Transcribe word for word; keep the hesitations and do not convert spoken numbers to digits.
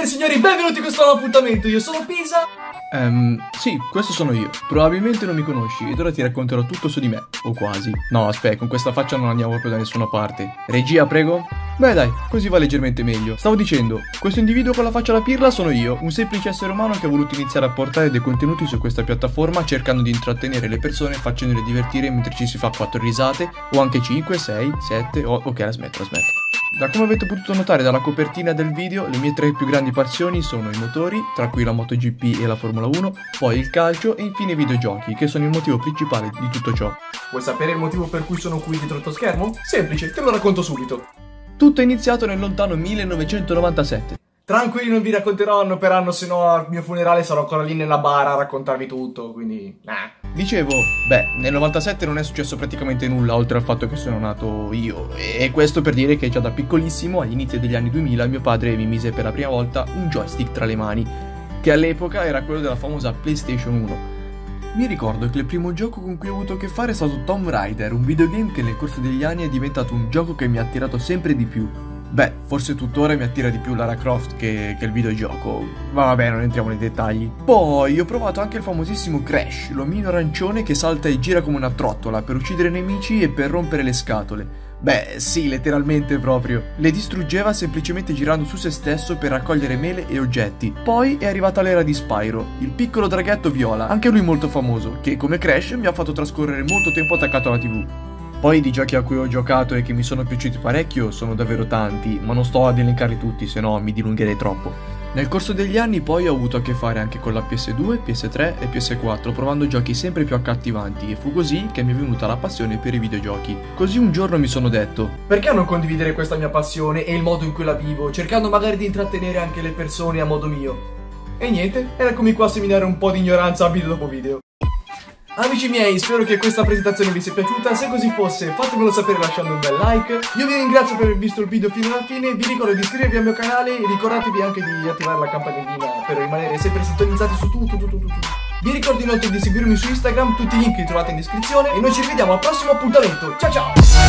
e signori, benvenuti in questo nuovo appuntamento. Io sono Pisa. Ehm, um, sì, questo sono io. Probabilmente non mi conosci ed ora ti racconterò tutto su di me, o quasi. No, aspetta, con questa faccia non andiamo proprio da nessuna parte. Regia, prego? Beh dai, così va leggermente meglio. Stavo dicendo, questo individuo con la faccia da pirla sono io, un semplice essere umano che ha voluto iniziare a portare dei contenuti su questa piattaforma cercando di intrattenere le persone e facendole divertire mentre ci si fa quattro risate, o anche cinque, sei, sette, otto... Ok, la smetto, la smetto. Da come avete potuto notare dalla copertina del video, le mie tre più grandi passioni sono i motori, tra cui la MotoGP e la Formula uno, poi il calcio e infine i videogiochi, che sono il motivo principale di tutto ciò. Vuoi sapere il motivo per cui sono qui dietro il tuo schermo? Semplice, te lo racconto subito. Tutto è iniziato nel lontano millenovecentonovantasette. Tranquilli, non vi racconterò anno per anno, se no al mio funerale sarò ancora lì nella bara a raccontarvi tutto, quindi... Nah. Dicevo, beh, nel novantasette non è successo praticamente nulla, oltre al fatto che sono nato io. E questo per dire che già da piccolissimo, agli inizi degli anni duemila, mio padre mi mise per la prima volta un joystick tra le mani, che all'epoca era quello della famosa PlayStation uno. Mi ricordo che il primo gioco con cui ho avuto a che fare è stato Tomb Raider, un videogame che nel corso degli anni è diventato un gioco che mi ha attirato sempre di più. Beh, forse tuttora mi attira di più Lara Croft che, che il videogioco, ma vabbè, non entriamo nei dettagli. Poi ho provato anche il famosissimo Crash, l'omino arancione che salta e gira come una trottola per uccidere nemici e per rompere le scatole. Beh, sì, letteralmente proprio. Le distruggeva semplicemente girando su se stesso per raccogliere mele e oggetti. Poi è arrivata l'era di Spyro, il piccolo draghetto viola, anche lui molto famoso, che come Crash mi ha fatto trascorrere molto tempo attaccato alla tivù. Poi di giochi a cui ho giocato e che mi sono piaciuti parecchio sono davvero tanti, ma non sto ad elencarli tutti, se no mi dilungherei troppo. Nel corso degli anni poi ho avuto a che fare anche con la P S due, P S tre e P S quattro, provando giochi sempre più accattivanti, e fu così che mi è venuta la passione per i videogiochi. Così un giorno mi sono detto: perché non condividere questa mia passione e il modo in cui la vivo, cercando magari di intrattenere anche le persone a modo mio? E niente, ed eccomi qua a seminare un po' di ignoranza video dopo video. Amici miei, spero che questa presentazione vi sia piaciuta. Se così fosse, fatemelo sapere lasciando un bel like. Io vi ringrazio per aver visto il video fino alla fine. Vi ricordo di iscrivervi al mio canale e ricordatevi anche di attivare la campanellina per rimanere sempre sintonizzati su tutto, tutto, tutto. Vi ricordo inoltre di seguirmi su Instagram, tutti i link li trovate in descrizione. E noi ci vediamo al prossimo appuntamento. Ciao ciao!